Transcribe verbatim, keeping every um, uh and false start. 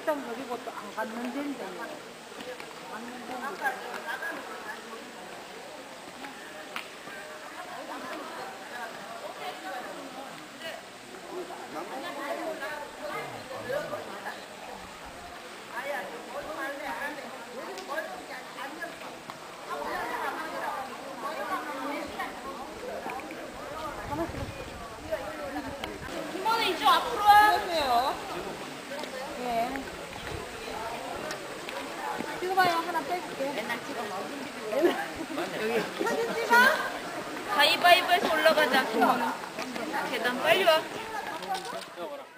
일단 그리고 또 안 갔는 데인데. 갔는 데인데. 김원우 이쪽 앞으로 와. 예. 찍어봐요. 하나 빼줄게. 맨날 찍어 먹어. 여기 사진 찍어. 가위바위보해서 올라가자. 김원우. 계단 빨리 와.